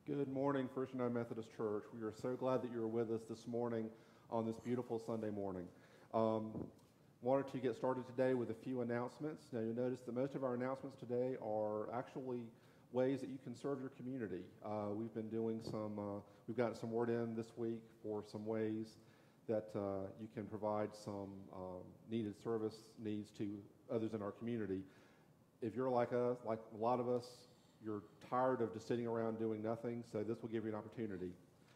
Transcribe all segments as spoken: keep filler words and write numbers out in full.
Good morning, First United Methodist Church. We are so glad that you're with us this morning on this beautiful Sunday morning. Um, wanted to get started today with a few announcements. Now, you'll notice that most of our announcements today are actually ways that you can serve your community. Uh, we've been doing some, uh, we've gotten some word in this week for some ways that uh, you can provide some um, needed service needs to others in our community. If you're like us, like a lot of us, you're tired of just sitting around doing nothing, so this will give you an opportunity.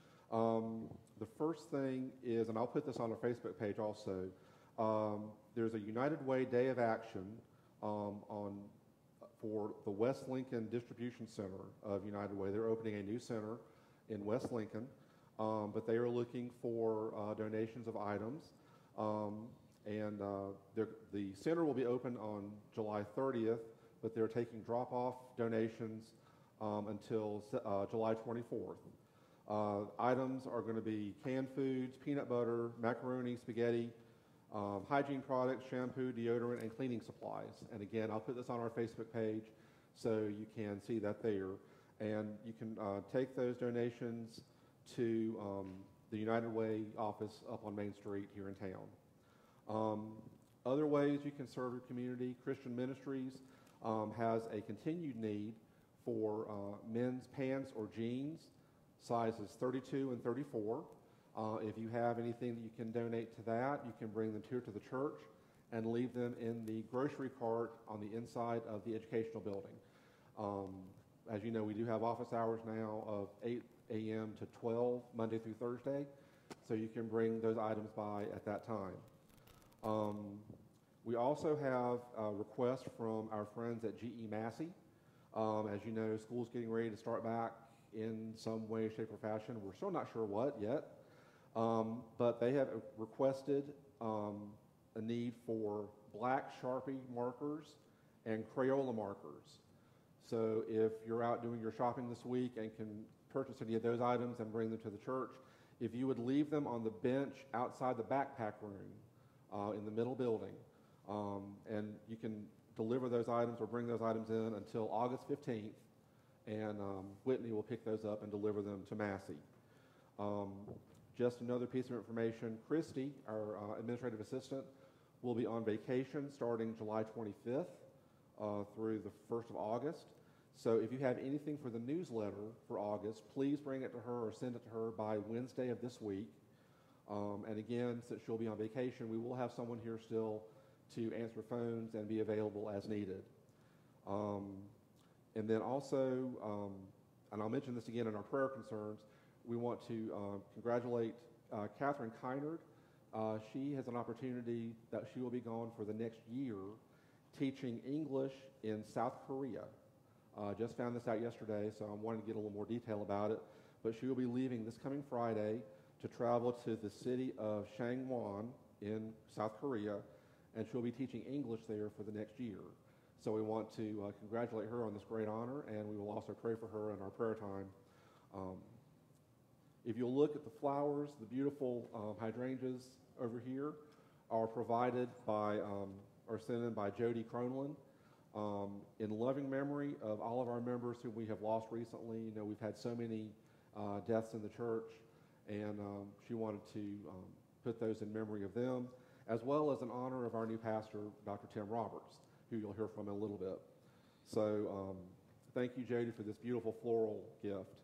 Um, the first thing is, and I'll put this on our Facebook page also, um, there's a United Way Day of Action um, on for the West Lincoln Distribution Center of United Way. They're opening a new center in West Lincoln, um, but they are looking for uh, donations of items. Um, and uh, the center will be open on July thirtieth, but they're taking drop-off donations um, until uh, July twenty-fourth. Uh, items are going to be canned foods, peanut butter, macaroni, spaghetti, um, hygiene products, shampoo, deodorant, and cleaning supplies. And again, I'll put this on our Facebook page so you can see that there. And you can uh, take those donations to um, the United Way office up on Main Street here in town. Um, other ways you can serve your community: Christian Ministries Um, has a continued need for uh, men's pants or jeans, sizes thirty-two and thirty-four. Uh, if you have anything that you can donate to that, you can bring them here to the church and leave them in the grocery cart on the inside of the educational building. Um, as you know, we do have office hours now of eight a.m. to twelve, Monday through Thursday, so you can bring those items by at that time. Um, We also have a request from our friends at G E Massey. Um, as you know, school's getting ready to start back in some way, shape, or fashion. We're still not sure what yet, um, but they have requested um, a need for black Sharpie markers and Crayola markers. So if you're out doing your shopping this week and can purchase any of those items and bring them to the church, if you would leave them on the bench outside the backpack room uh, in the middle building, Um, and you can deliver those items or bring those items in until August fifteenth, and um, Whitney will pick those up and deliver them to Massey. Um, just another piece of information: Christy, our uh, administrative assistant, will be on vacation starting July twenty-fifth uh, through the first of August. So if you have anything for the newsletter for August, please bring it to her or send it to her by Wednesday of this week. Um, and again, since she'll be on vacation, we will have someone here still to answer phones and be available as needed. Um, and then also, um, and I'll mention this again in our prayer concerns, we want to uh, congratulate uh, Catherine Kynard. Uh, she has an opportunity that she will be gone for the next year teaching English in South Korea. Uh, just found this out yesterday, so I'm wanting to get a little more detail about it. But she will be leaving this coming Friday to travel to the city of Changwon in South Korea, and she'll be teaching English there for the next year. So we want to uh, congratulate her on this great honor, and we will also pray for her in our prayer time. Um, if you'll look at the flowers, the beautiful um, hydrangeas over here are provided by, um, or sent in by Jody Cronlin, um, in loving memory of all of our members who we have lost recently. You know, we've had so many uh, deaths in the church, and um, she wanted to um, put those in memory of them, as well as in honor of our new pastor, Doctor Tim Roberts, who you'll hear from in a little bit. So um, thank you, Jody, for this beautiful floral gift.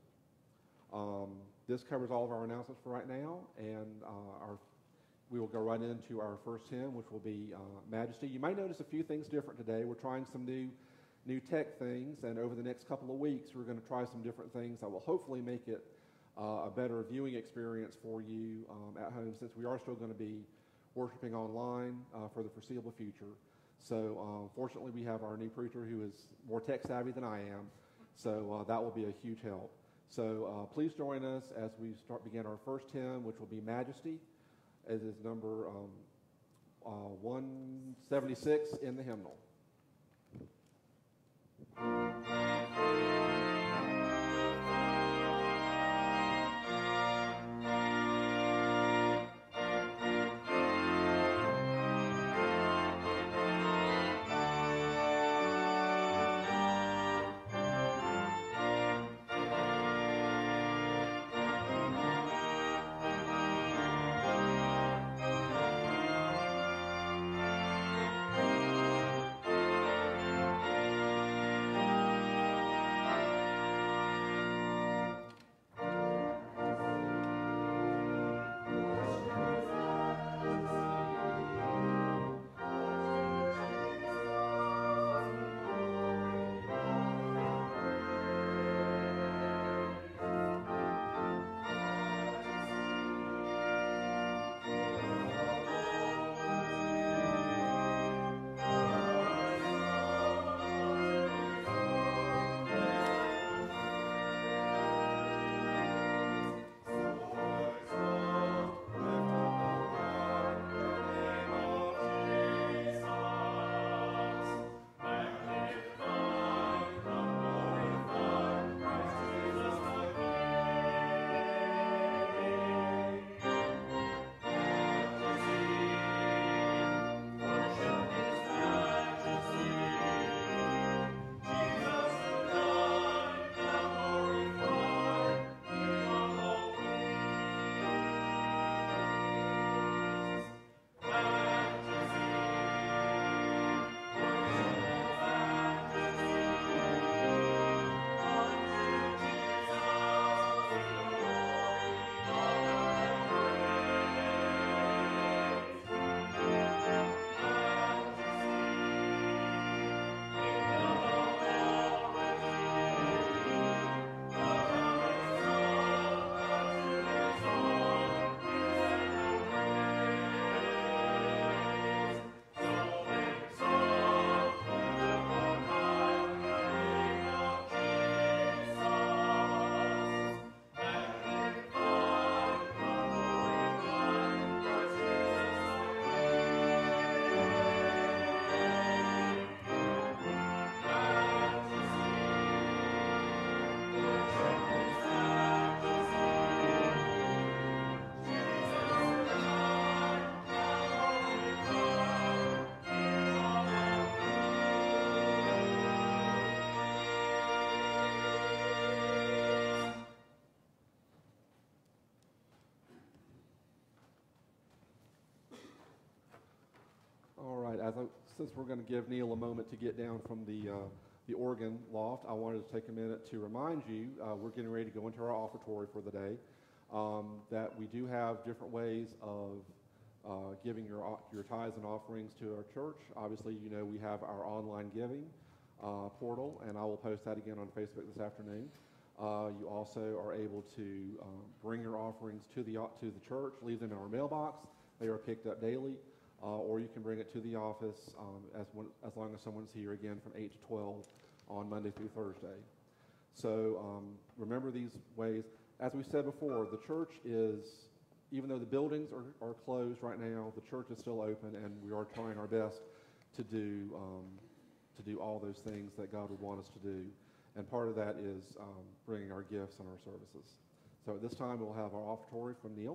Um, this covers all of our announcements for right now, and uh, our, we will go right into our first hymn, which will be uh, Majesty. You might notice a few things different today. We're trying some new, new tech things, and over the next couple of weeks, we're going to try some different things that will hopefully make it uh, a better viewing experience for you um, at home, since we are still going to be worshiping online uh, for the foreseeable future. So uh, fortunately, we have our new preacher who is more tech savvy than I am, so uh, that will be a huge help. So uh, please join us as we start begin our first hymn, which will be Majesty, as is number um, uh, one seventy-six in the hymnal. as I, since we're going to give Neil a moment to get down from the, uh, the organ loft, I wanted to take a minute to remind you, uh, we're getting ready to go into our offertory for the day, um, that we do have different ways of uh, giving your, your tithes and offerings to our church. Obviously, you know, we have our online giving uh, portal, and I will post that again on Facebook this afternoon. Uh, you also are able to um, bring your offerings to the, to the church, leave them in our mailbox. They are picked up daily, uh, or you can bring it to the office um, as, one, as long as someone's here, again, from eight to twelve on Monday through Thursday. So um, remember these ways. As we said before, the church is, even though the buildings are, are closed right now, the church is still open, and we are trying our best to do, um, to do all those things that God would want us to do. And part of that is um, bringing our gifts and our services. So at this time, we'll have our offertory from Neil.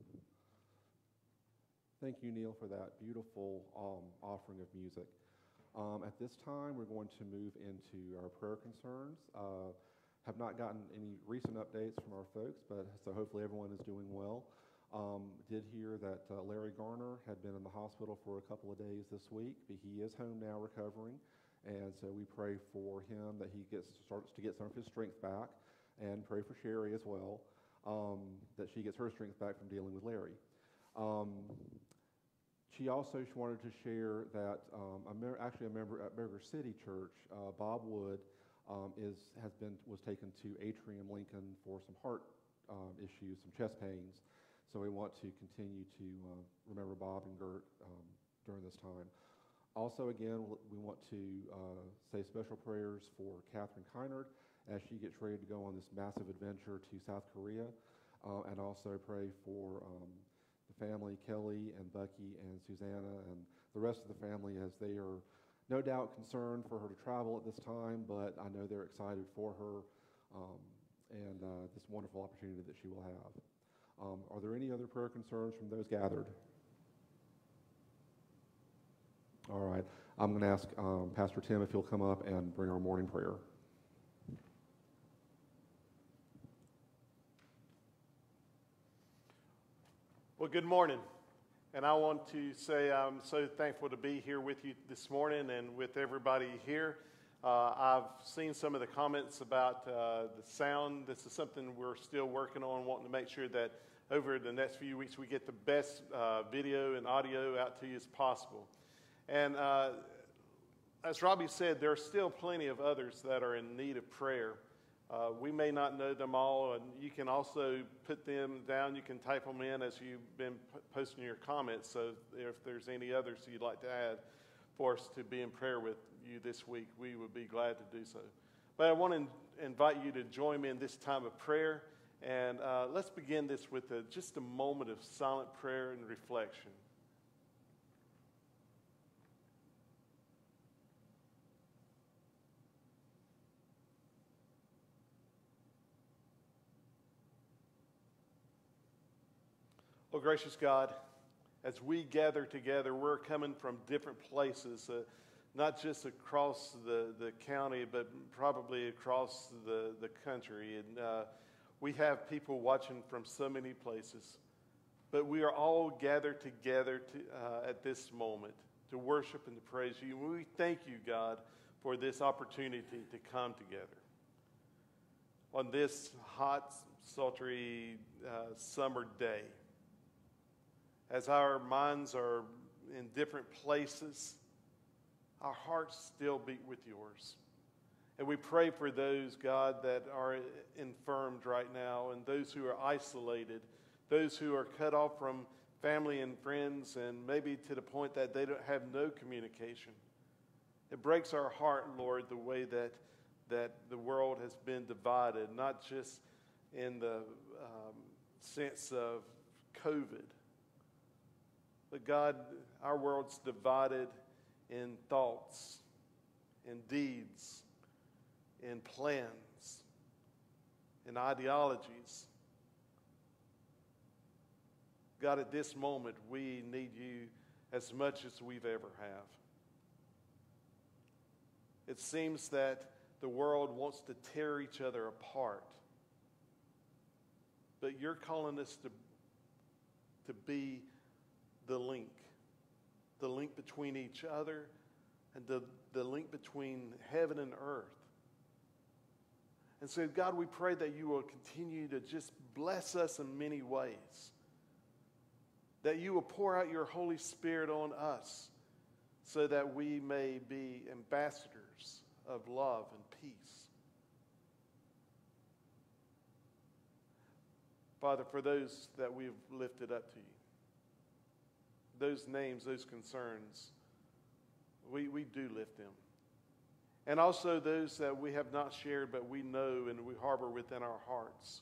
Thank you, Neil, for that beautiful um, offering of music. Um, at this time, we're going to move into our prayer concerns. Uh, have not gotten any recent updates from our folks, but so hopefully everyone is doing well. Um, did hear that uh, Larry Garner had been in the hospital for a couple of days this week, but he is home now recovering, and so we pray for him that he gets starts to get some of his strength back, and pray for Sherry as well, um, that she gets her strength back from dealing with Larry. Um, She also she wanted to share that um, a me- actually a member at Burger City Church, uh, Bob Wood, um, is has been was taken to Atrium Lincoln for some heart um, issues, some chest pains. So we want to continue to uh, remember Bob and Gert um, during this time. Also, again, we want to uh, say special prayers for Catherine Kynard as she gets ready to go on this massive adventure to South Korea, uh, and also pray for um, the family, Kelly and Bucky and Susanna and the rest of the family, as they are no doubt concerned for her to travel at this time, but I know they're excited for her um, and uh, this wonderful opportunity that she will have. Um, are there any other prayer concerns from those gathered? All right. I'm going to ask um, Pastor Tim if he'll come up and bring our morning prayer. Well, good morning, and I want to say I'm so thankful to be here with you this morning and with everybody here. Uh, I've seen some of the comments about uh, the sound. This is something we're still working on, wanting to make sure that over the next few weeks we get the best uh, video and audio out to you as possible. And uh, as Robbie said, there are still plenty of others that are in need of prayer. Uh, we may not know them all, and you can also put them down. You can type them in as you've been p- posting your comments, so if there's any others you'd like to add for us to be in prayer with you this week, we would be glad to do so. But I want to in- invite you to join me in this time of prayer, and uh, let's begin this with a, just a moment of silent prayer and reflection. Oh, gracious God, as we gather together, we're coming from different places, uh, not just across the, the county, but probably across the, the country. And uh, we have people watching from so many places. But we are all gathered together to, uh, at this moment to worship and to praise you. And we thank you, God, for this opportunity to come together on this hot, sultry uh, summer day. As our minds are in different places, our hearts still beat with yours. And we pray for those, God, that are infirmed right now, and those who are isolated, those who are cut off from family and friends, and maybe to the point that they don't have no communication. It breaks our heart, Lord, the way that, that the world has been divided, not just in the um, sense of COVID, but God, our world's divided in thoughts, in deeds, in plans, in ideologies. God, at this moment, we need you as much as we've ever have. It seems that the world wants to tear each other apart, but you're calling us to, to be the link, the link between each other and the, the link between heaven and earth. And so, God, we pray that you will continue to just bless us in many ways, that you will pour out your Holy Spirit on us so that we may be ambassadors of love and peace. Father, for those that we've lifted up to you, those names, those concerns, we, we do lift them. And also those that we have not shared, but we know and we harbor within our hearts.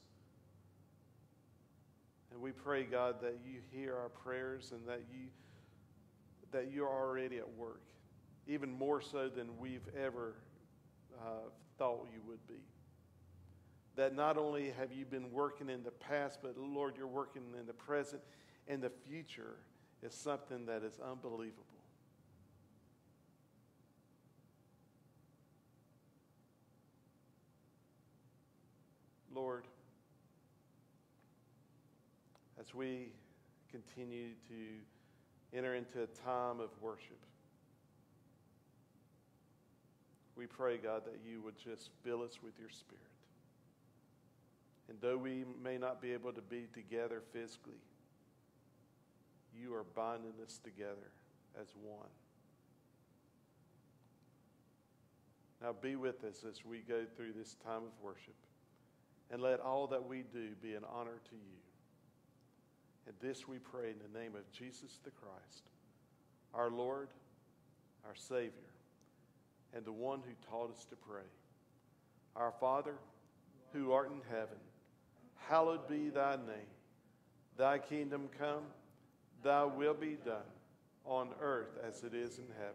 And we pray, God, that you hear our prayers and that you that you're already at work, even more so than we've ever uh, thought you would be. That not only have you been working in the past, but Lord, you're working in the present, and the future is something that is unbelievable. Lord, as we continue to enter into a time of worship, we pray, God, that you would just fill us with your Spirit. And though we may not be able to be together physically, you are binding us together as one. Now be with us as we go through this time of worship, and let all that we do be an honor to you. And this we pray in the name of Jesus the Christ, our Lord, our Savior, and the one who taught us to pray. Our Father, who art in heaven, hallowed be thy name. Thy kingdom come, thy will be done, on earth as it is in heaven.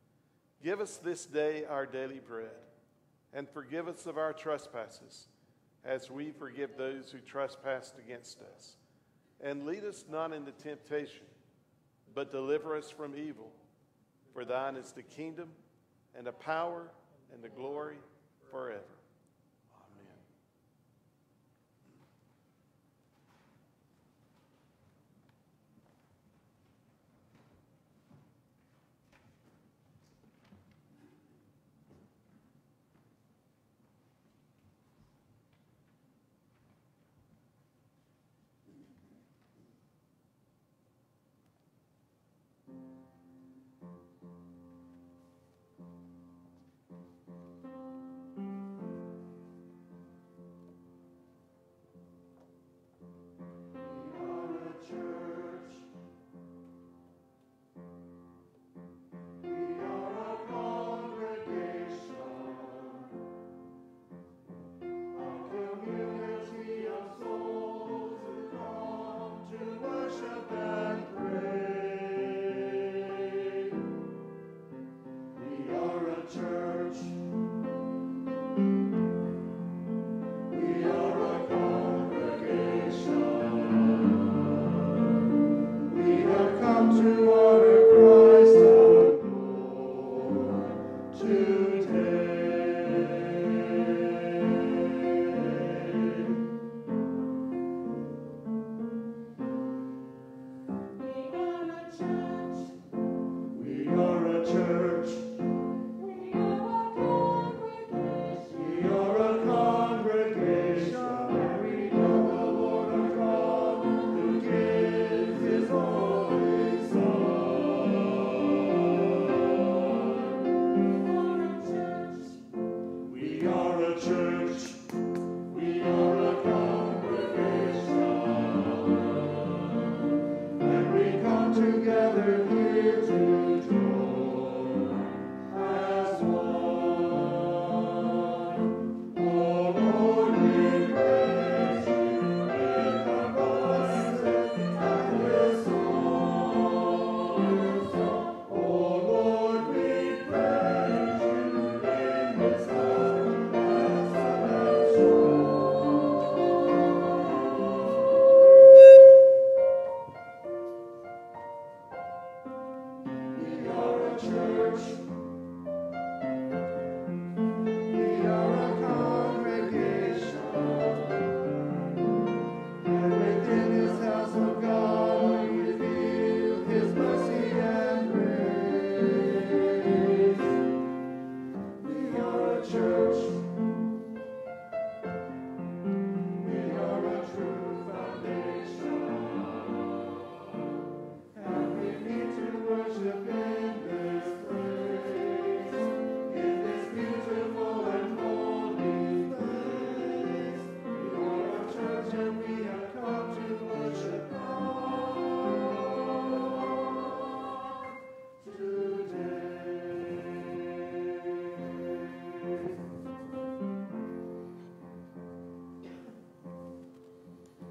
Give us this day our daily bread, and forgive us of our trespasses, as we forgive those who trespass against us. And lead us not into temptation, but deliver us from evil. For thine is the kingdom, and the power, and the glory forever. Amen.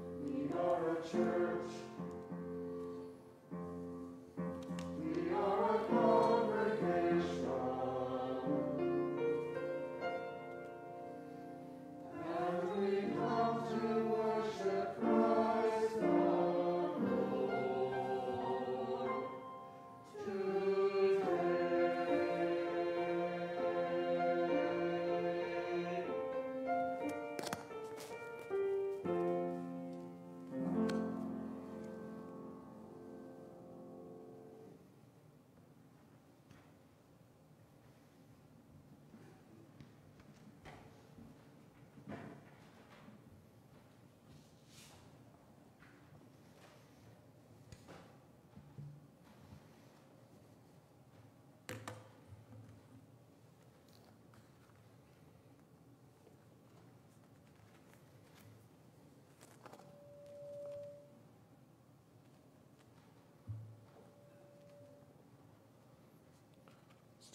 Church. We are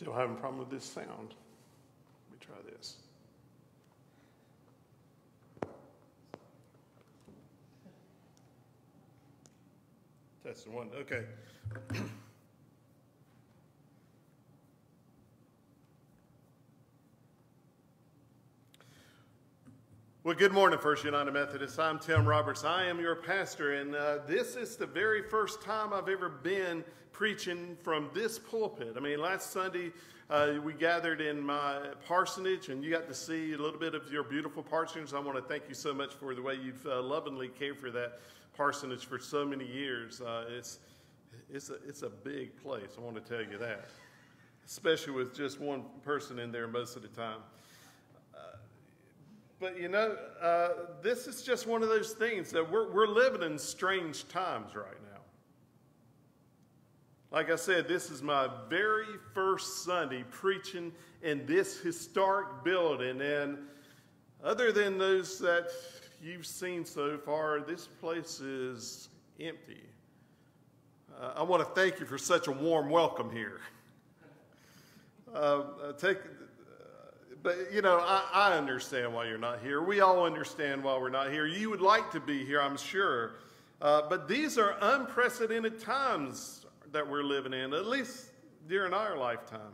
Still having a problem with this sound. Let me try this. Testing one, okay. Well, good morning, First United Methodist. I'm Tim Roberts. I am your pastor, and uh, this is the very first time I've ever been preaching from this pulpit. I mean, last Sunday uh, we gathered in my parsonage, and you got to see a little bit of your beautiful parsonage. I want to thank you so much for the way you've uh, lovingly cared for that parsonage for so many years. Uh, it's it's a it's a big place. I want to tell you that, especially with just one person in there most of the time. But, you know, uh, this is just one of those things that we're, we're living in strange times right now. Like I said, this is my very first Sunday preaching in this historic building. And other than those that you've seen so far, this place is empty. Uh, I want to thank you for such a warm welcome here. Uh, take... But, you know, I, I understand why you're not here. We all understand why we're not here. You would like to be here, I'm sure. Uh, but these are unprecedented times that we're living in, at least during our lifetime.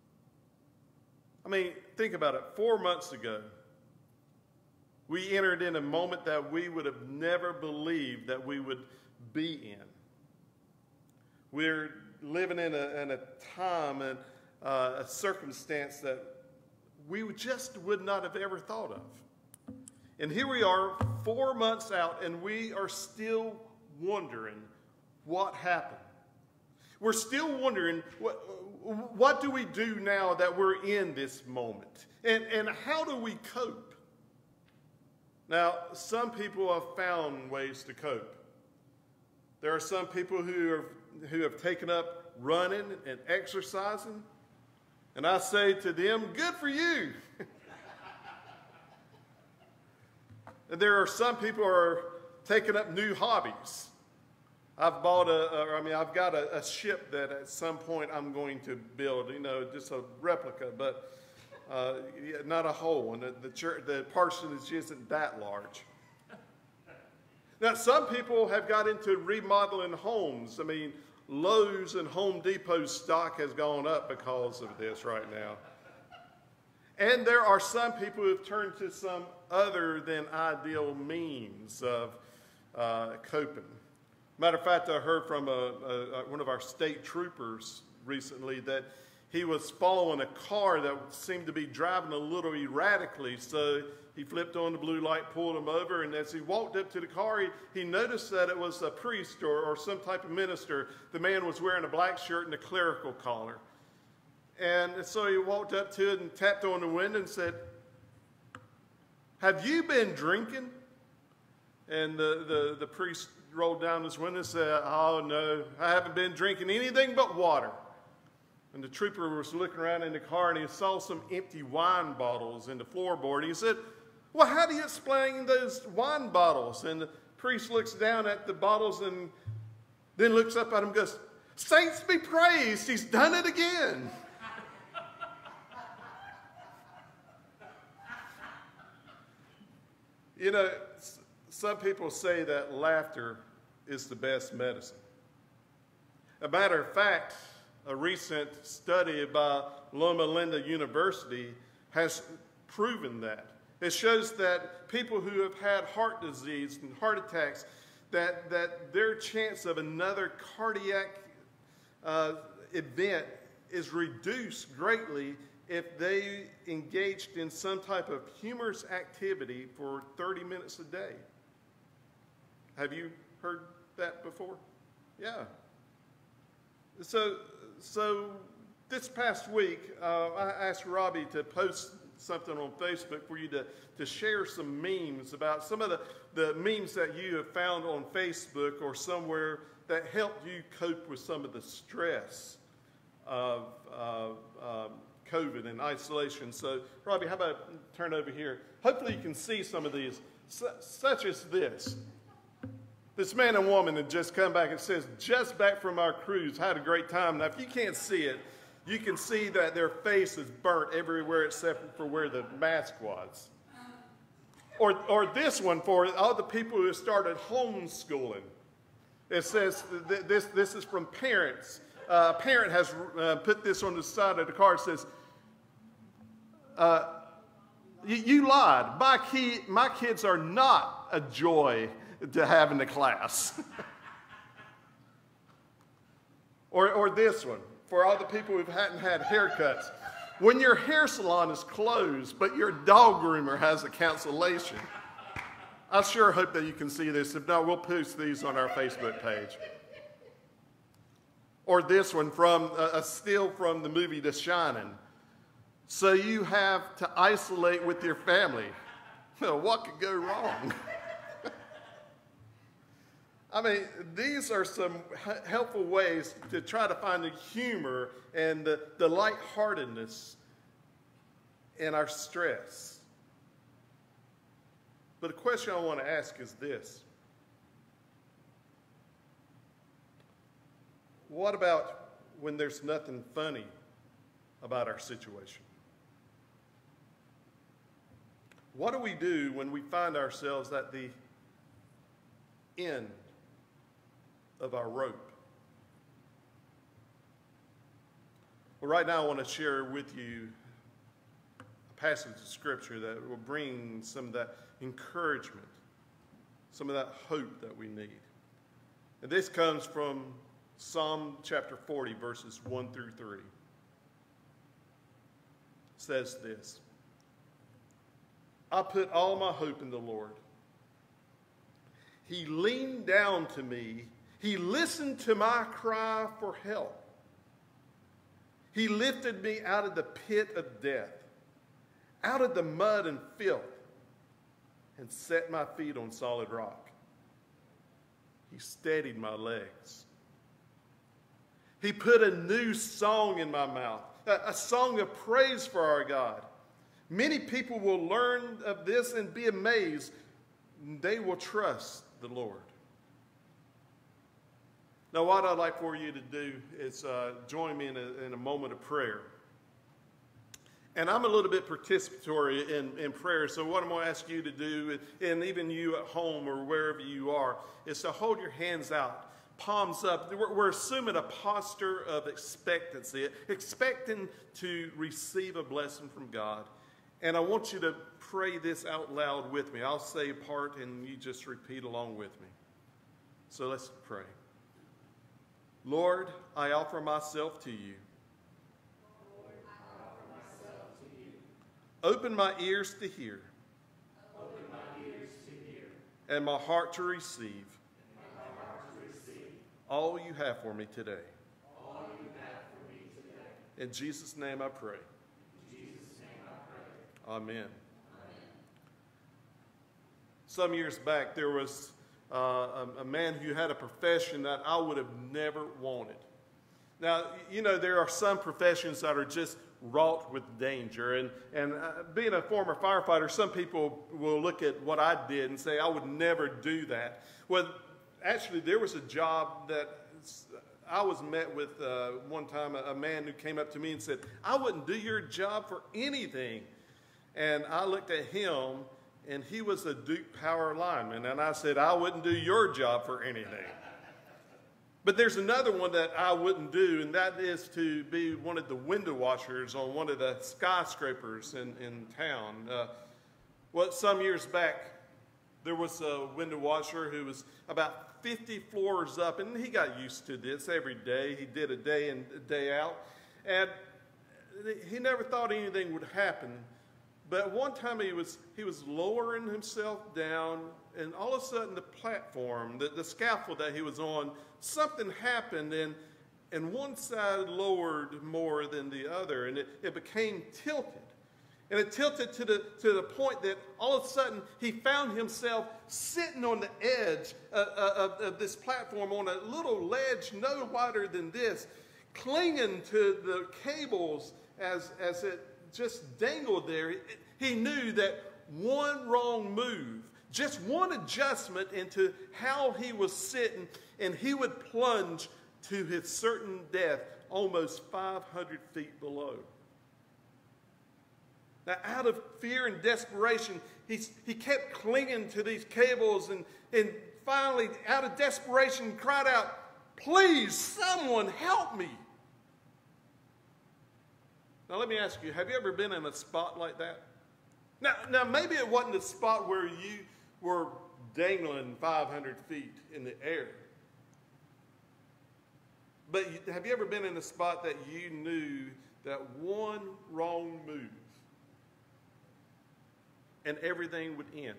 I mean, think about it. Four months ago, we entered in a moment that we would have never believed that we would be in. We're living in a, in a time and uh, a circumstance that we just would not have ever thought of. And here we are, four months out, and we are still wondering what happened. We're still wondering, what, what do we do now that we're in this moment? And, and how do we cope? Now, some people have found ways to cope. There are some people who have, who have taken up running and exercising. And I say to them, good for you. And there are some people who are taking up new hobbies. I've bought a, a I mean, I've got a, a ship that at some point I'm going to build, you know, just a replica, but uh, not a whole one. The, the, church, the parsonage isn't that large. Now, some people have got into remodeling homes. I mean, Lowe's and Home Depot stock has gone up because of this right now. And there are some people who have turned to some other than ideal means of uh, coping. Matter of fact, I heard from a, a, one of our state troopers recently that he was following a car that seemed to be driving a little erratically, so he flipped on the blue light, pulled him over, and as he walked up to the car, he, he noticed that it was a priest or, or some type of minister. The man was wearing a black shirt and a clerical collar. And so he walked up to it and tapped on the window and said, "Have you been drinking?" And the, the, the priest rolled down his window and said, "Oh, no, I haven't been drinking anything but water." And the trooper was looking around in the car and he saw some empty wine bottles in the floorboard. He said, "Well, how do you explain those wine bottles?" And the priest looks down at the bottles and then looks up at him and goes, "Saints be praised, he's done it again." You know, some people say that laughter is the best medicine. A matter of fact, a recent study by Loma Linda University has proven that. It shows that people who have had heart disease and heart attacks, that, that their chance of another cardiac uh, event is reduced greatly if they engaged in some type of humorous activity for thirty minutes a day. Have you heard that before? Yeah. So, so this past week, uh, I asked Robbie to post something on Facebook for you to, to share some memes about some of the, the memes that you have found on Facebook or somewhere that helped you cope with some of the stress of uh, um, COVID and isolation. So, Robbie, how about turn over here? Hopefully you can see some of these, such as this. This man and woman had just come back and says, "Just back from our cruise, had a great time." Now, if you can't see it, you can see that their face is burnt everywhere except for where the mask was. Or, or this one for all the people who started homeschooling. It says, th this, this is from parents. Uh, a parent has uh, put this on the side of the card. It says, uh, you, you lied. My, key, my kids are not a joy to have in the class. or, or this one, for all the people who hadn't had haircuts. When your hair salon is closed, but your dog groomer has a cancellation. I sure hope that you can see this. If not, we'll post these on our Facebook page. Or this one, from uh, a still from the movie The Shining. So you have to isolate with your family. Well, what could go wrong? I mean, these are some helpful ways to try to find the humor and the, the lightheartedness in our stress. But the question I want to ask is this. What about when there's nothing funny about our situation? What do we do when we find ourselves at the end of our rope? Well, right now I want to share with you a passage of Scripture that will bring some of that encouragement, some of that hope that we need. And this comes from Psalm chapter forty, verses one through three. It says this: I put all my hope in the Lord. He leaned down to me. He listened to my cry for help. He lifted me out of the pit of death, out of the mud and filth, and set my feet on solid rock. He steadied my legs. He put a new song in my mouth, a, a song of praise for our God. Many people will learn of this and be amazed. They will trust the Lord. Now, what I'd like for you to do is uh, join me in a, in a moment of prayer. And I'm a little bit participatory in, in prayer, so what I'm going to ask you to do, and even you at home or wherever you are, is to hold your hands out, palms up. We're, we're assuming a posture of expectancy, expecting to receive a blessing from God. And I want you to pray this out loud with me. I'll say a part and you just repeat along with me. So let's pray. Lord, I offer myself to you. Lord, I offer myself to you. Open my ears to hear. Open my ears to hear. And my heart to receive. And my heart to receive. All you have for me today. All you have for me today. In Jesus' name I pray. In Jesus' name I pray. Amen. Amen. Some years back, there was uh, a, a man who had a profession that I would have never wanted. Now, you know, there are some professions that are just wrought with danger. And, and uh, being a former firefighter, some people will look at what I did and say, I would never do that. Well, actually, there was a job that I was met with uh, one time, a, a man who came up to me and said, I wouldn't do your job for anything. And I looked at him, and he was a Duke Power lineman. And I said, I wouldn't do your job for anything. But there's another one that I wouldn't do, and that is to be one of the window washers on one of the skyscrapers in, in town. Uh, well, some years back, there was a window washer who was about fifty floors up, and he got used to this every day. He did a day in, a day out, and he never thought anything would happen. But one time he was, he was lowering himself down, and all of a sudden the platform, the, the scaffold that he was on, something happened, and, and one side lowered more than the other, and it, it became tilted. And it tilted to the, to the point that all of a sudden he found himself sitting on the edge of, of, of this platform on a little ledge no wider than this, clinging to the cables as, as it just dangled there. He knew that one wrong move, just one adjustment into how he was sitting, and he would plunge to his certain death almost five hundred feet below. Now, out of fear and desperation, he's, he kept clinging to these cables and, and finally, out of desperation, cried out, "Please, someone help me." Now, let me ask you, have you ever been in a spot like that? Now, now maybe it wasn't a spot where you were dangling five hundred feet in the air. But you, have you ever been in a spot that you knew that one wrong move and everything would end?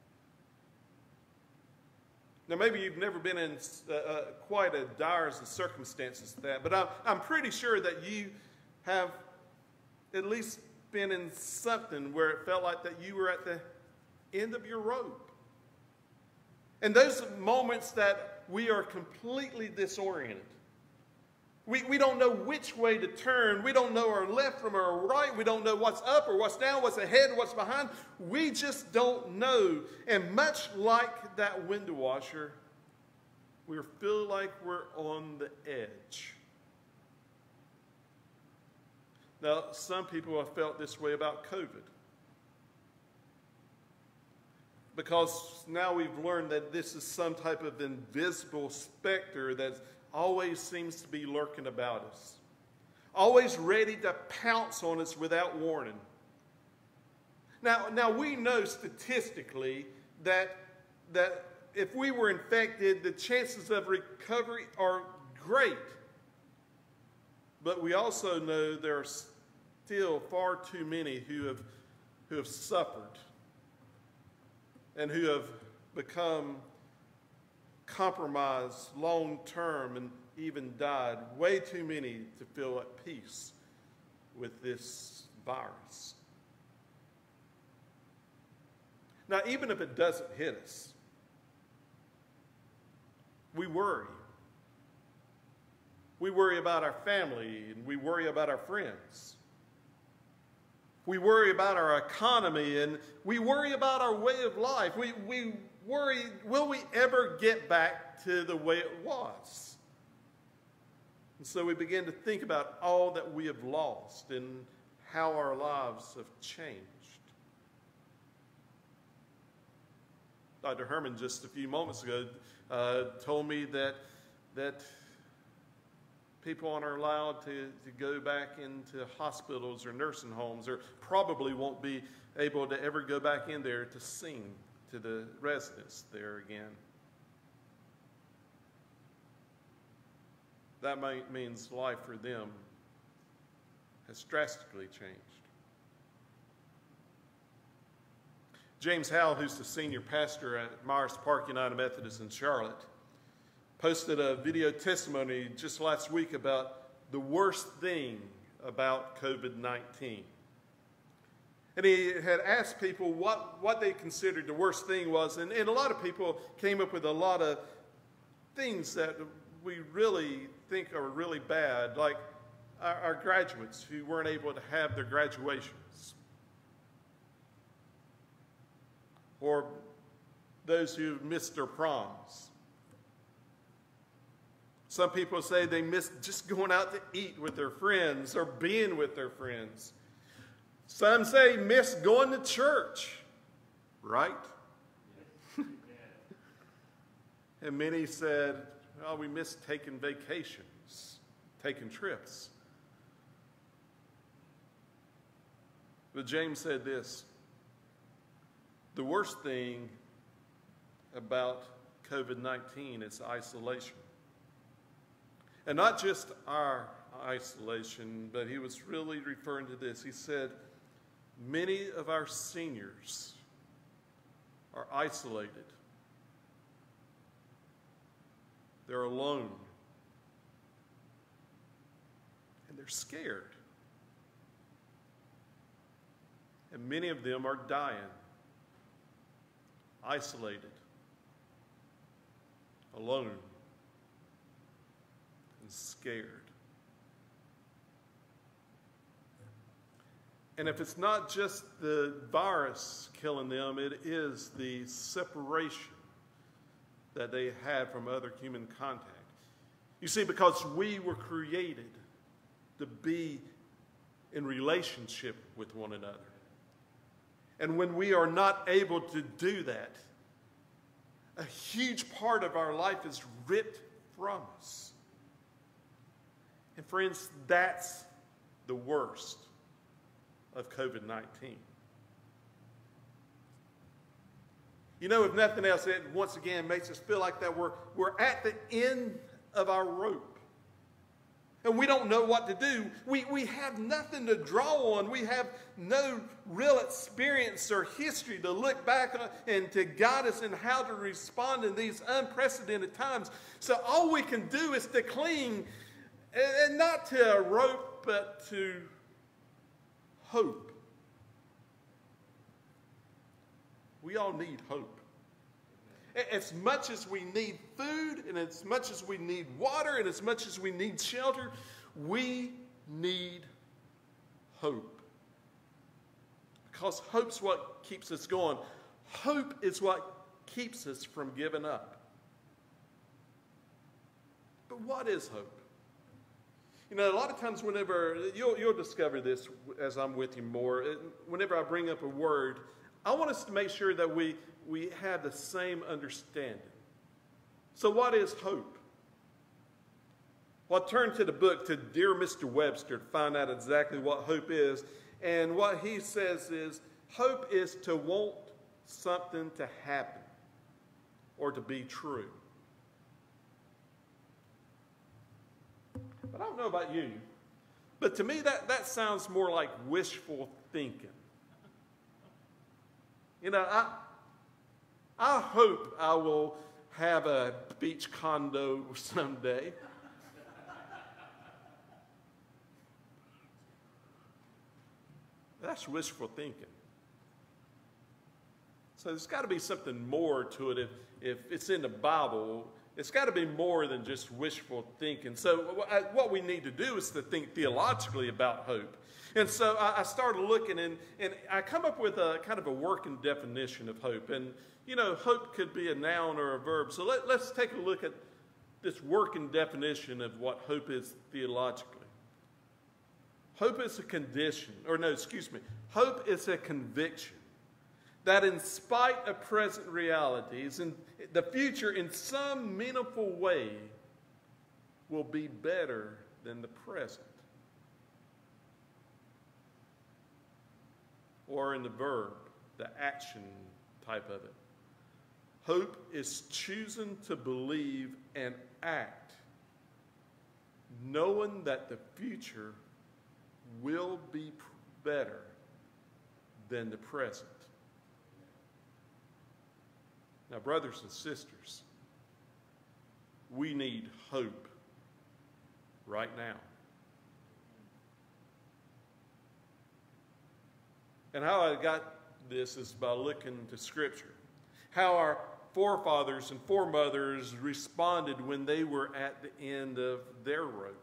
Now, maybe you've never been in uh, uh, quite a dire of circumstances to that, but I'm, I'm pretty sure that you have at least been in something where it felt like that you were at the end of your rope. And those moments that we are completely disoriented. We, we don't know which way to turn. We don't know our left from our right. We don't know what's up or what's down, what's ahead, what's behind. We just don't know. And much like that window washer, we feel like we're on the edge. Now, some people have felt this way about COVID. Because now we've learned that this is some type of invisible specter that always seems to be lurking about us, always ready to pounce on us without warning. Now, now we know statistically that, that if we were infected, the chances of recovery are great. But we also know there are still far too many who have, who have suffered and who have become compromised long-term and even died. Way too many to feel at peace with this virus. Now, even if it doesn't hit us, we worry. We worry about our family and we worry about our friends. We worry about our economy and we worry about our way of life. We, we worry, will we ever get back to the way it was? And so we begin to think about all that we have lost and how our lives have changed. Doctor Herman just a few moments ago uh, told me that, that people aren't allowed to, to go back into hospitals or nursing homes, or probably won't be able to ever go back in there to sing to the residents there again. That might, means life for them has drastically changed. James Howell, who's the senior pastor at Myers Park United Methodist in Charlotte, posted a video testimony just last week about the worst thing about COVID nineteen. And he had asked people what, what they considered the worst thing was, and, and a lot of people came up with a lot of things that we really think are really bad, like our, our graduates who weren't able to have their graduations, or those who missed their proms. Some people say they miss just going out to eat with their friends or being with their friends. Some say miss going to church, right? And many said, well, we miss taking vacations, taking trips. But James said this: the worst thing about COVID nineteen is isolation. And not just our isolation, but he was really referring to this. He said, many of our seniors are isolated. They're alone. And they're scared. And many of them are dying, isolated, alone, and scared. And if it's not just the virus killing them, it is the separation that they had from other human contact. You see, because we were created to be in relationship with one another. And when we are not able to do that, a huge part of our life is ripped from us. And friends, that's the worst of COVID nineteen. You know, if nothing else, it once again makes us feel like that we're, we're at the end of our rope. And we don't know what to do. We, we have nothing to draw on. We have no real experience or history to look back on and to guide us in how to respond in these unprecedented times. So all we can do is to cling, and not to a rope, but to hope. We all need hope. As much as we need food, and as much as we need water, and as much as we need shelter, we need hope. Because hope's what keeps us going. Hope is what keeps us from giving up. But what is hope? You know, a lot of times whenever, you'll, you'll discover this as I'm with you more, whenever I bring up a word, I want us to make sure that we, we have the same understanding. So what is hope? Well, turn to the book to Dear Mister Webster to find out exactly what hope is. And what he says is, hope is to want something to happen or to be true. But I don't know about you, but to me that, that sounds more like wishful thinking. You know, I, I hope I will have a beach condo someday. That's wishful thinking. So there's got to be something more to it. If, if it's in the Bible, it's got to be more than just wishful thinking. So what we need to do is to think theologically about hope. And so I started looking, and, and I come up with a kind of a working definition of hope. And, you know, hope could be a noun or a verb. So let, let's take a look at this working definition of what hope is theologically. Hope is a condition, or no, excuse me. Hope is a conviction that in spite of present realities, and the future in some meaningful way will be better than the present. Or in the verb, the action type of it. Hope is choosing to believe and act, knowing that the future will be better than the present. Now, brothers and sisters, we need hope right now. And how I got this is by looking to Scripture. How our forefathers and foremothers responded when they were at the end of their rope.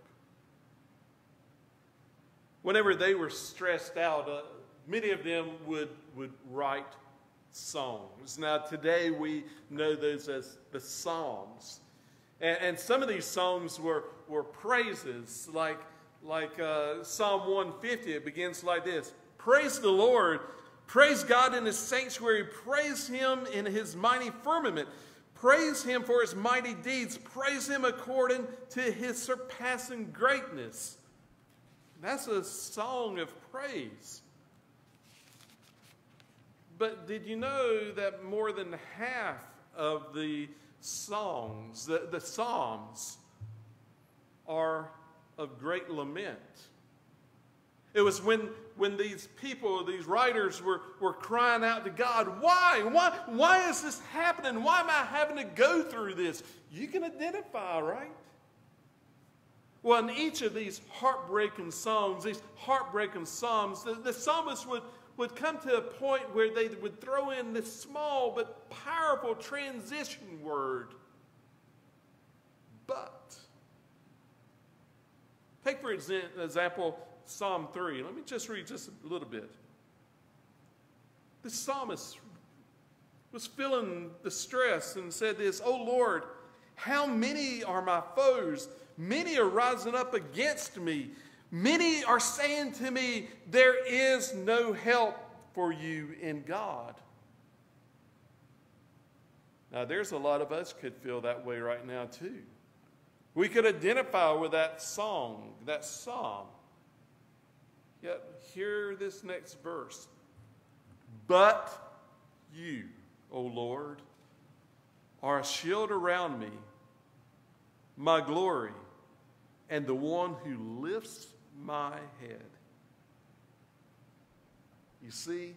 Whenever they were stressed out, uh, many of them would, would write songs. Now, today we know those as the Psalms. And, and some of these songs were, were praises, like, like uh, Psalm one fifty. It begins like this. Praise the Lord. Praise God in His sanctuary. Praise Him in His mighty firmament. Praise Him for His mighty deeds. Praise Him according to His surpassing greatness. That's a song of praise. But did you know that more than half of the songs, the, the Psalms, are of great lament? It was when, when these people, these writers were, were crying out to God, why? Why? Why is this happening? Why am I having to go through this? You can identify, right? Well, in each of these heartbreaking songs, these heartbreaking psalms, the, the psalmist would, would come to a point where they would throw in this small but powerful transition word, but. Take, for example, Psalm three. Let me just read just a little bit. The psalmist was feeling the stress and said this, "O Lord, how many are my foes? Many are rising up against me. Many are saying to me, there is no help for you in God. Now, there's a lot of us could feel that way right now, too. We could identify with that song, that psalm. Yet, hear this next verse. But you, O Lord, are a shield around me, my glory, and the one who lifts my head. You see,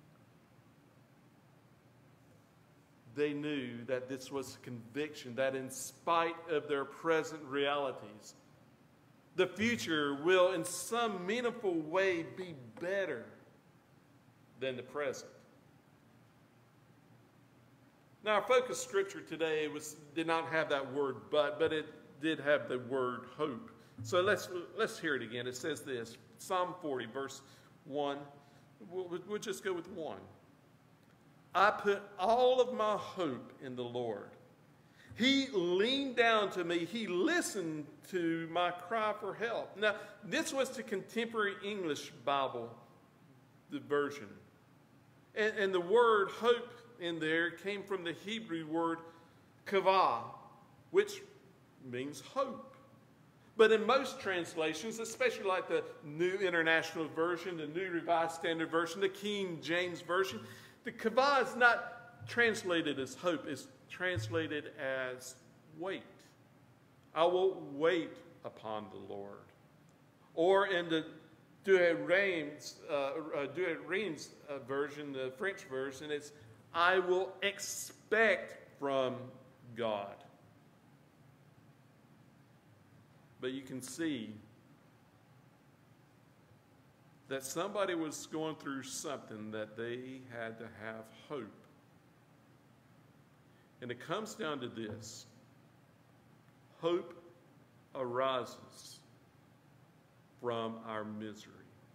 they knew that this was a conviction that in spite of their present realities, the future will in some meaningful way be better than the present. Now, our focus scripture today was, did not have that word but, but it did have the word hope. So let's, let's hear it again. It says this, Psalm forty, verse one. We'll, we'll just go with one. I put all of my hope in the Lord. He leaned down to me. He listened to my cry for help. Now, this was the contemporary English Bible, the version. And, and the word hope in there came from the Hebrew word kavah, which means hope. But in most translations, especially like the New International Version, the New Revised Standard Version, the King James Version, the kavah is not translated as hope. It's translated as wait. I will wait upon the Lord. Or in the Douay Rheims uh, uh, Douay Rheims uh, version, the French version, it's I will expect from God. But you can see that somebody was going through something that they had to have hope. And it comes down to this. Hope arises from our misery.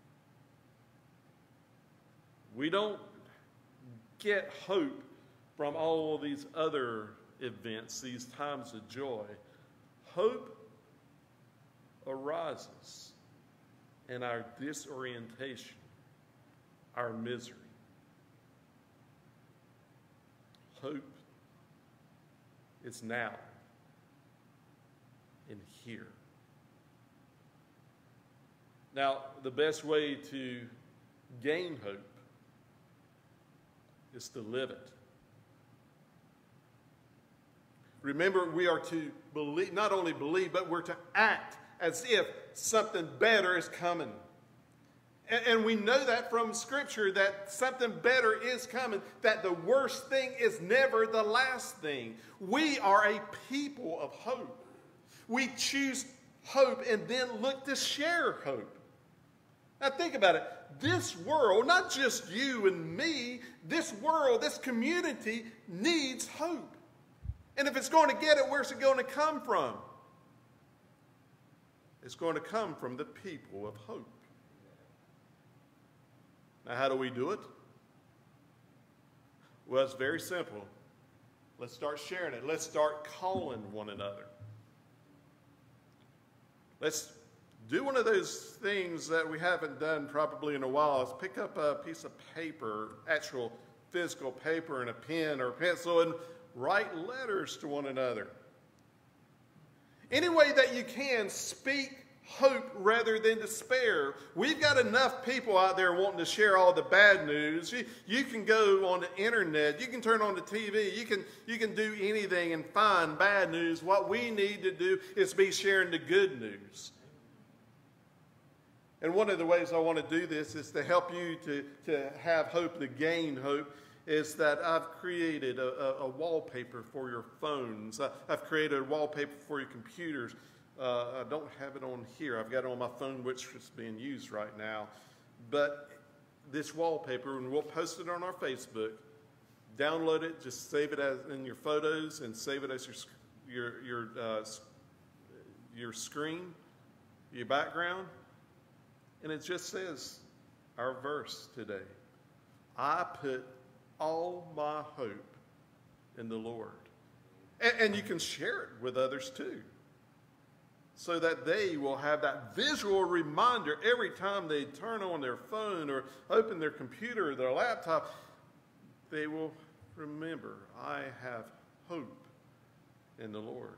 We don't get hope from all of these other events, these times of joy. Hope arises in our disorientation, our misery. Hope is now and here. Now, the best way to gain hope is to live it. Remember, we are to believe, not only believe, but we're to act as if something better is coming. And, and we know that from Scripture, that something better is coming, that the worst thing is never the last thing. We are a people of hope. We choose hope and then look to share hope. Now think about it. This world, not just you and me, this world, this community needs hope. And if it's going to get it, where's it going to come from? It's going to come from the people of hope. Now, how do we do it? Well, it's very simple. Let's start sharing it. Let's start calling one another. Let's do one of those things that we haven't done probably in a while. Is pick up a piece of paper, actual physical paper and a pen or a pencil, and write letters to one another. Any way that you can, speak hope rather than despair. We've got enough people out there wanting to share all the bad news. You, you can go on the internet. You can turn on the T V. You can, you can do anything and find bad news. What we need to do is be sharing the good news. And one of the ways I want to do this is to help you to, to have hope, to gain hope, is that I've created a, a, a wallpaper for your phones. I, I've created a wallpaper for your computers. Uh, I don't have it on here. I've got it on my phone, which is being used right now. But this wallpaper, and we'll post it on our Facebook. Download it. Just save it as in your photos and save it as your your your uh, your screen, your background. And it just says our verse today. I put all my hope in the Lord. And, and you can share it with others too. so that they will have that visual reminder every time they turn on their phone or open their computer or their laptop. They will remember, I have hope in the Lord.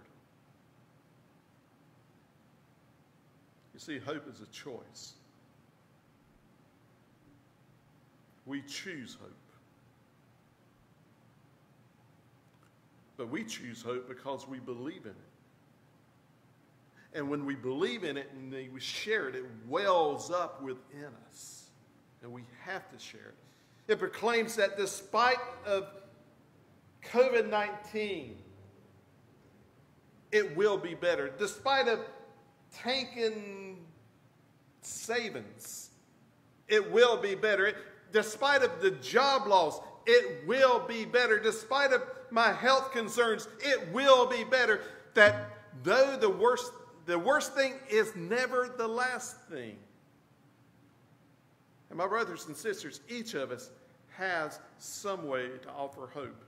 You see, hope is a choice. We choose hope. But we choose hope because we believe in it. And when we believe in it and we share it, it wells up within us. And we have to share it. It proclaims that despite of COVID nineteen, it will be better. Despite of tanking savings, it will be better. It, despite of the job loss, it will be better. Despite of my health concerns, it will be better. That though the worst, the worst thing is never the last thing. And my brothers and sisters, each of us has some way to offer hope.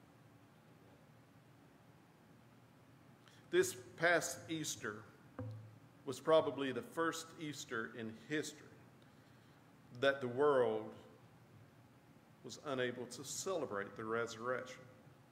This past Easter was probably the first Easter in history that the world was unable to celebrate the resurrection.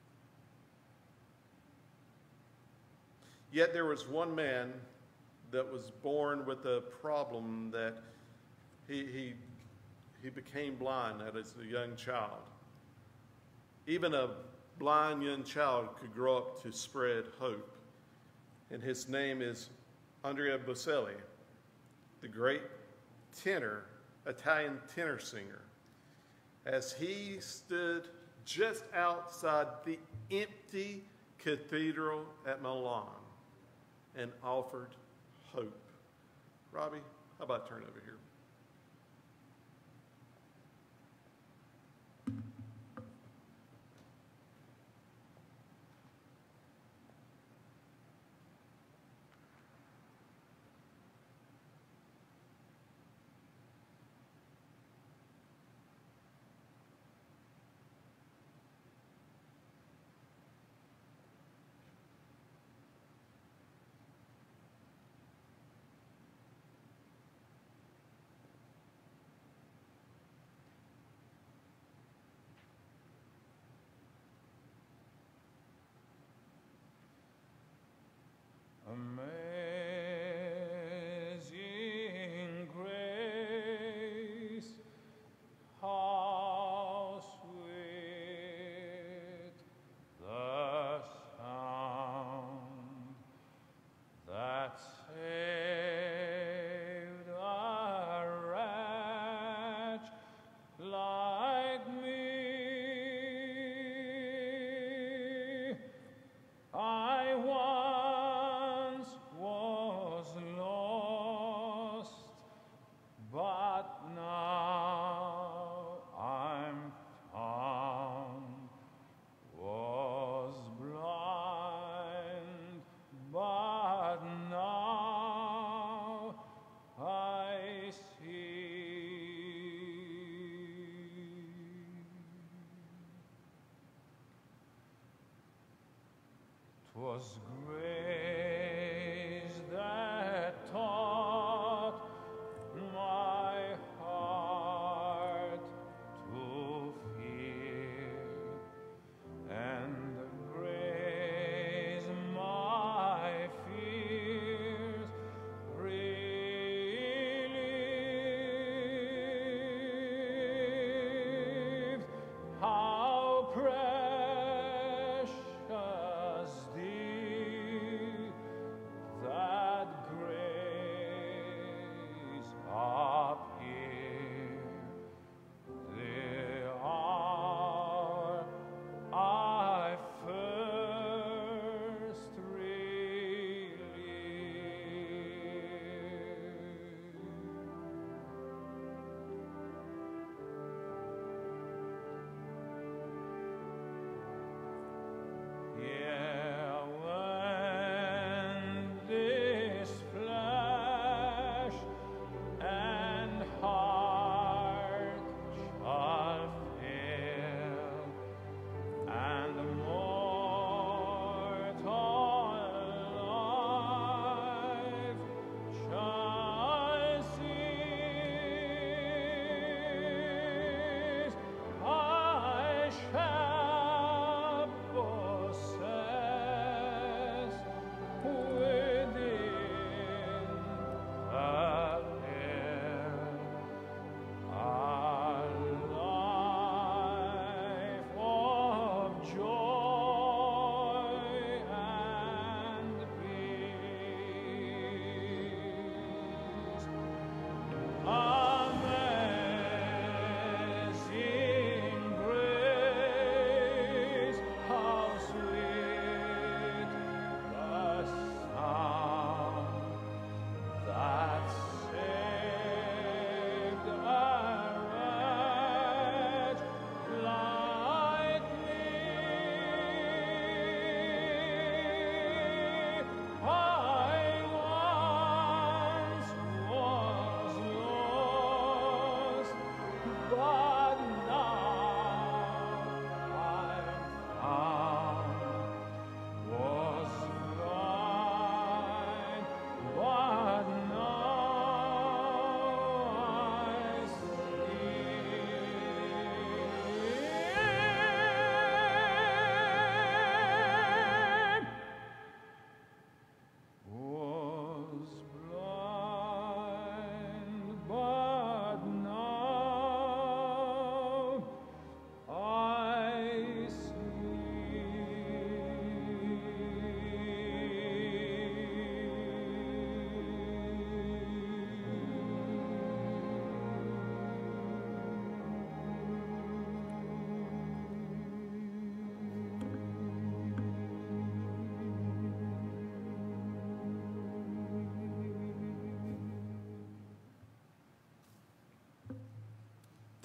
Yet there was one man that was born with a problem that he, he, he became blind as a young child. Even a blind young child could grow up to spread hope. And his name is Andrea Bocelli, the great tenor, Italian tenor singer. As he stood just outside the empty cathedral at Milan and offered hope. Robbie, how about turn over here?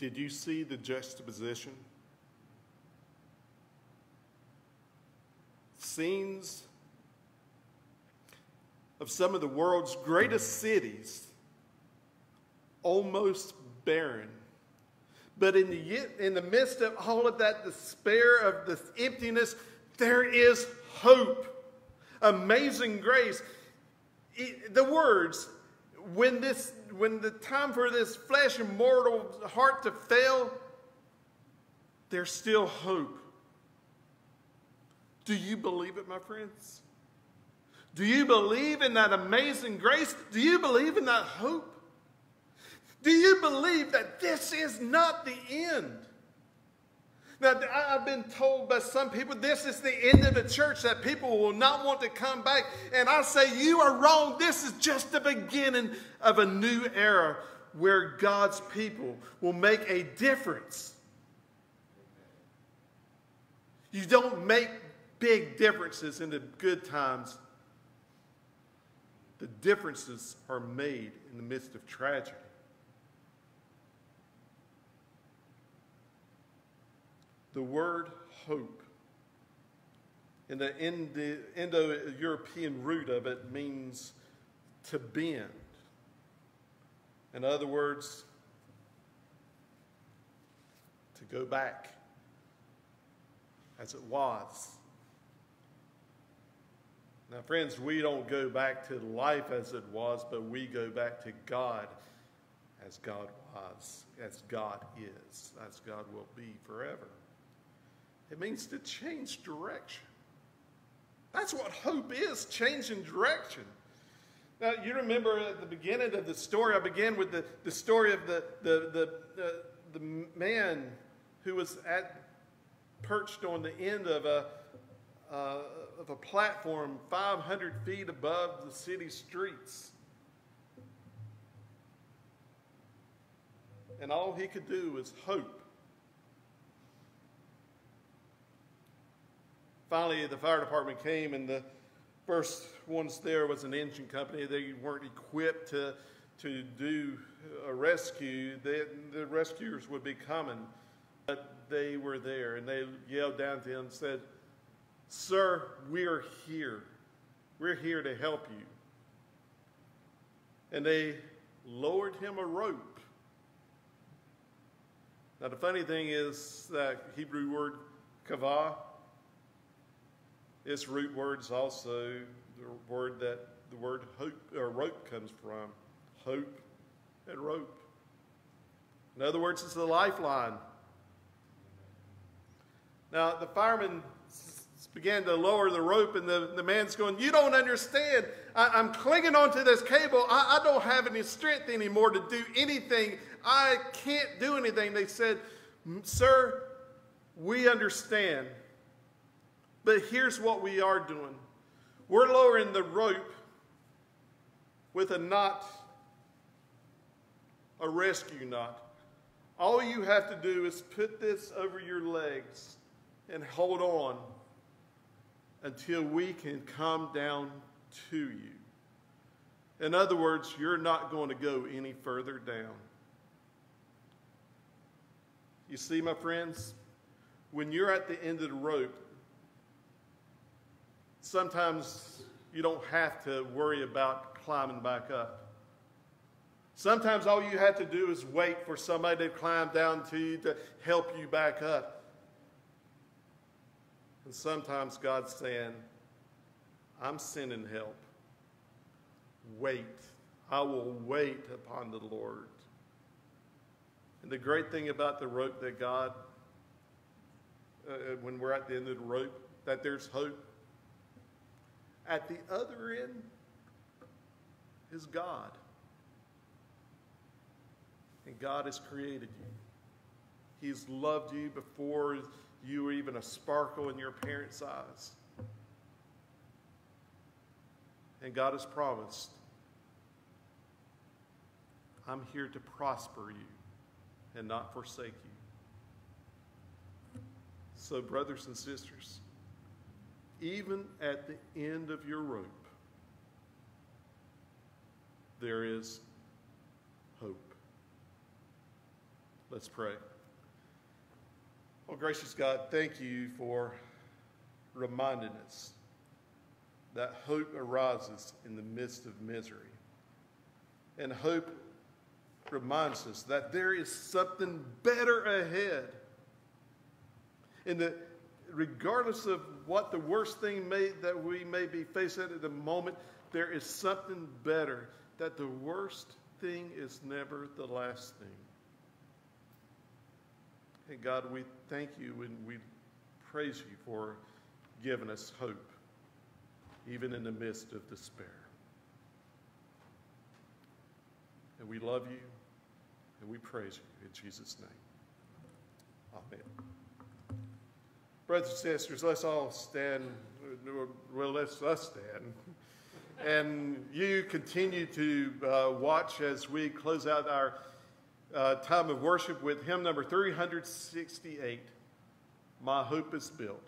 Did you see the juxtaposition? Scenes of some of the world's greatest cities, almost barren. But in the, in the midst of all of that despair, of this emptiness, there is hope. Amazing grace. It, the words, when this, when the time for this flesh and mortal heart to fail, there's still hope. Do you believe it, my friends? Do you believe in that amazing grace? Do you believe in that hope? Do you believe that this is not the end? Now, I've been told by some people this is the end of the church, that people will not want to come back. And I say you are wrong. This is just the beginning of a new era where God's people will make a difference. You don't make big differences in the good times. The differences are made in the midst of tragedy. The word hope, in the Indo-European root of it, means to bend. In other words, to go back as it was. Now, friends, we don't go back to life as it was, but we go back to God as God was, as God is, as God will be forever. It means to change direction. That's what hope is, changing direction. Now, you remember at the beginning of the story, I began with the, the story of the, the, the, uh, the man who was at, perched on the end of a, uh, of a platform five hundred feet above the city streets. And all he could do was hope. Finally, the fire department came, and the first ones there was an engine company. They weren't equipped to, to do a rescue. They, the rescuers would be coming, but they were there, and they yelled down to him and said, "Sir, we are here. We're here to help you." And they lowered him a rope. Now, the funny thing is that Hebrew word kavah, its root word is also the word that the word hope or rope comes from. Hope and rope. In other words, it's the lifeline. Now, the fireman began to lower the rope, and the, the man's going, "You don't understand. I, I'm clinging onto this cable. I, I don't have any strength anymore to do anything. I can't do anything." They said, "Sir, we understand. But here's what we are doing. We're lowering the rope with a knot, a rescue knot. All you have to do is put this over your legs and hold on until we can come down to you." In other words, you're not going to go any further down. You see, my friends, when you're at the end of the rope, sometimes you don't have to worry about climbing back up. Sometimes all you have to do is wait for somebody to climb down to you to help you back up. And sometimes God's saying, "I'm sending help. Wait. I will wait upon the Lord." And the great thing about the rope that God, uh, when we're at the end of the rope, that there's hope. At the other end is God. And God has created you. He's loved you before you were even a sparkle in your parents' eyes. And God has promised, "I'm here to prosper you and not forsake you." So, brothers and sisters, even at the end of your rope, there is hope. Let's pray. Oh, gracious God, thank you for reminding us that hope arises in the midst of misery. And hope reminds us that there is something better ahead. And that regardless of what the worst thing may, that we may be facing at the moment, there is something better. That the worst thing is never the last thing. And God, we thank you and we praise you for giving us hope, even in the midst of despair. And we love you and we praise you in Jesus' name. Amen. Brothers and sisters, let's all stand. Well, let's us stand. And you continue to uh, watch as we close out our uh, time of worship with hymn number three sixty-eight, My Hope is Built.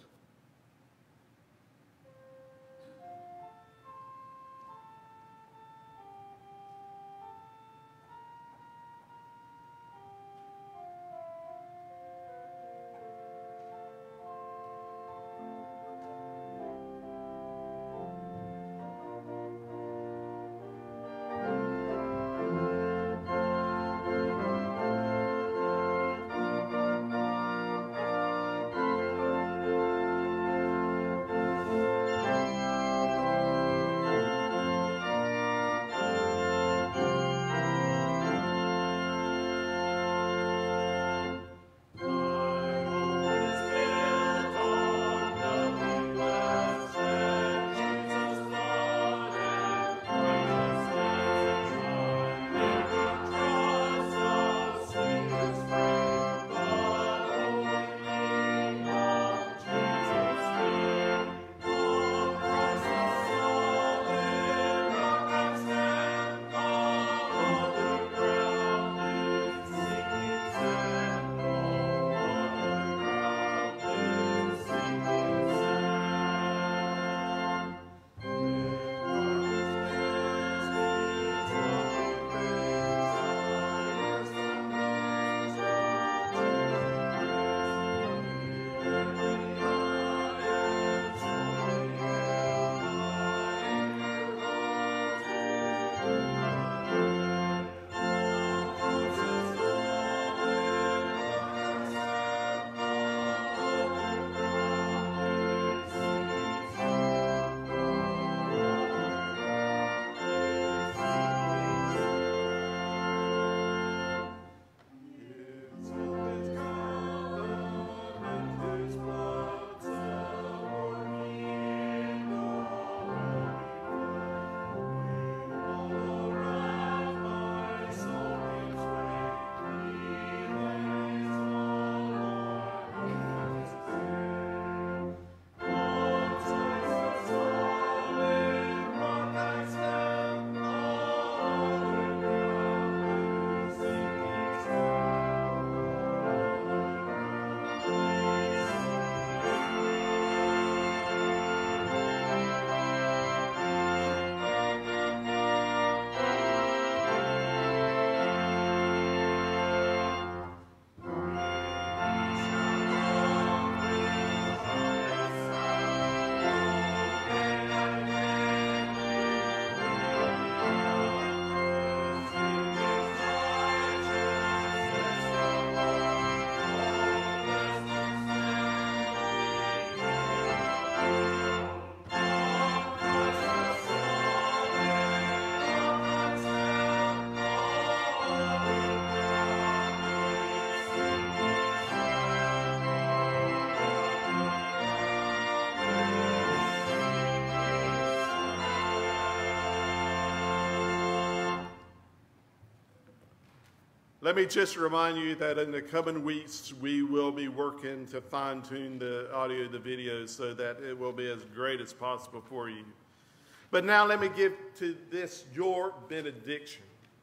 Let me just remind you that in the coming weeks, we will be working to fine-tune the audio, the video, so that it will be as great as possible for you. But now let me give to this your benediction.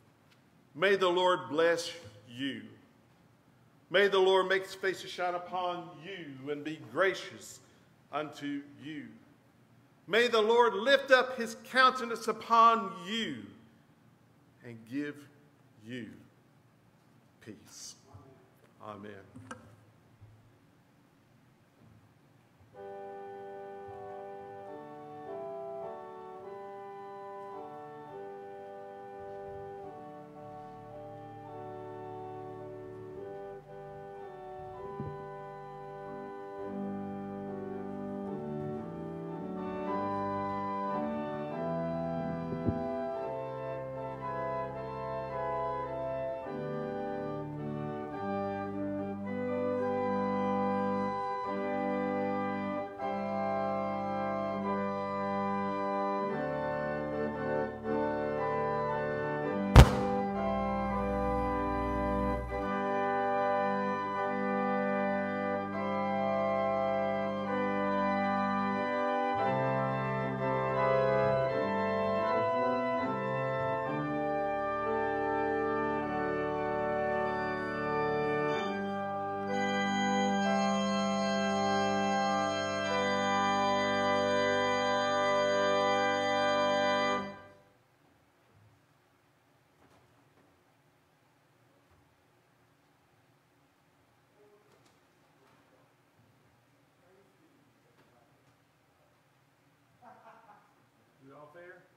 May the Lord bless you. May the Lord make his face to shine upon you and be gracious unto you. May the Lord lift up his countenance upon you and give you peace. Amen. We all fair?